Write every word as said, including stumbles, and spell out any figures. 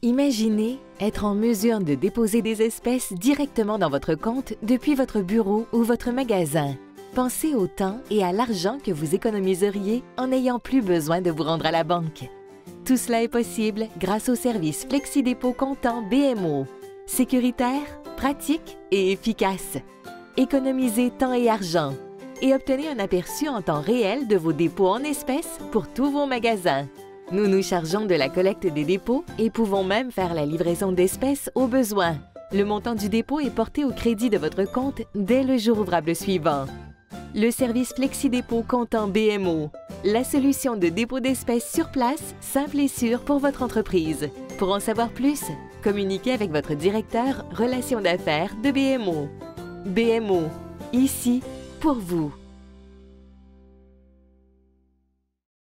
Imaginez être en mesure de déposer des espèces directement dans votre compte depuis votre bureau ou votre magasin. Pensez au temps et à l'argent que vous économiseriez en n'ayant plus besoin de vous rendre à la banque. Tout cela est possible grâce au service Flexi-Dépôt Comptant B M O. Sécuritaire, pratique et efficace. Économisez temps et argent et obtenez un aperçu en temps réel de vos dépôts en espèces pour tous vos magasins. Nous nous chargeons de la collecte des dépôts et pouvons même faire la livraison d'espèces au besoin. Le montant du dépôt est porté au crédit de votre compte dès le jour ouvrable suivant. Le service Flexi-Dépôt Comptant B M O, la solution de dépôt d'espèces sur place, simple et sûre pour votre entreprise. Pour en savoir plus, communiquez avec votre directeur Relations d'affaires de B M O. B M O, ici pour vous.